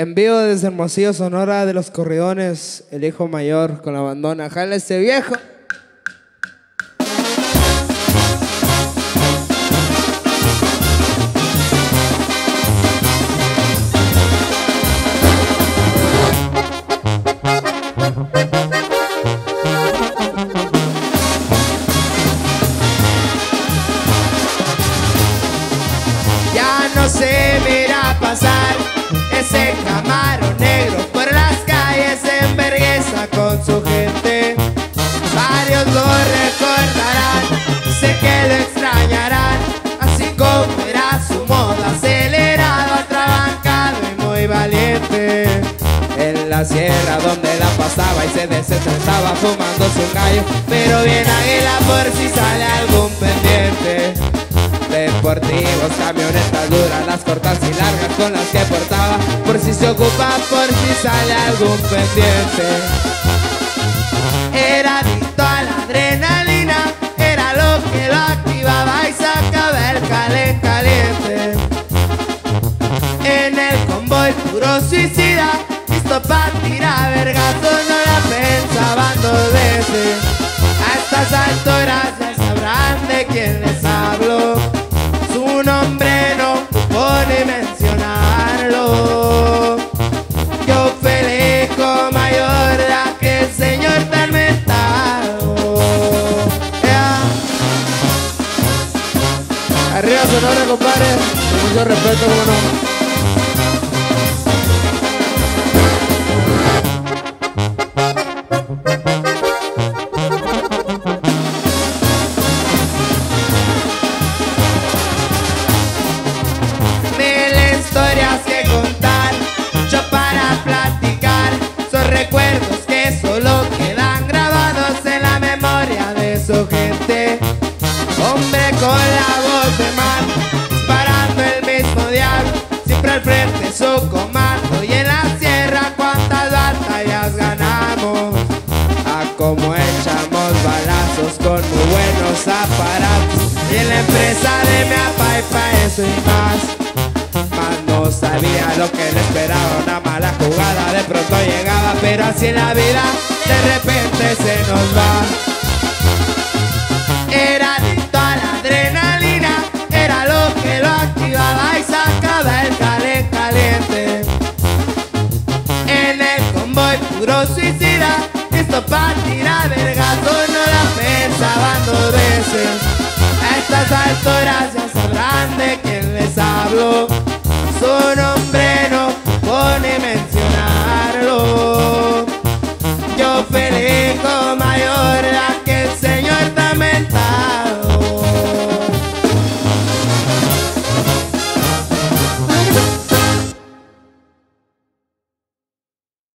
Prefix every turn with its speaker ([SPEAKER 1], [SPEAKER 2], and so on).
[SPEAKER 1] En vivo desde Hermosillo, Sonora, de los Corridones, el hijo mayor con la bandona. ¡Jala ese viejo!
[SPEAKER 2] Ya no se mira pasar ese Camaro negro por las calles en vergüenza con su gente. Varios lo recordarán, sé que lo extrañarán, así como era su moda, acelerado, atrabancado y muy valiente. En la sierra donde la pasaba y se desestresaba fumándose un gallo, pero bien águila por si sale algún pendiente. Deportivos, camionetas duras, las cortas y largas con las que portaba, por si se ocupa, por si sale algún pendiente. Era adicto a la adrenalina, era lo que lo activaba y sacaba el caliente. En el convoy puro suicida, listo pa' tirar vergazos, no la pensaban dos veces. A estas alturas ya sabrán de quién les hablo. Su nombre no pone mencionarlo. Yo felijo mayor la que el señor tan mentado.
[SPEAKER 1] Arriba Sonora, compadre. Con mucho respeto, ¿cómo no?
[SPEAKER 2] Historias que contar, mucho para platicar, son recuerdos que solo quedan grabados en la memoria de su gente. Hombre con la voz de mar, disparando el mismo diablo, siempre al frente su comando, y en la sierra cuántas batallas ganamos. A como echamos balazos con muy buenos aparatos, y en la empresa de mi papá y pa' eso y más. No sabía lo que le esperaba, una mala jugada de pronto llegaba, pero así en la vida de repente se nos va. Era adicto a la adrenalina, era lo que lo activaba y sacaba el caliente. En el convoy puro suicida, listo pa' tirar vergazos, no la pensaban dos veces. A estas alturas ya sabrán de quién les hablo. Su nombre no pone mencionarlo. Yo feliz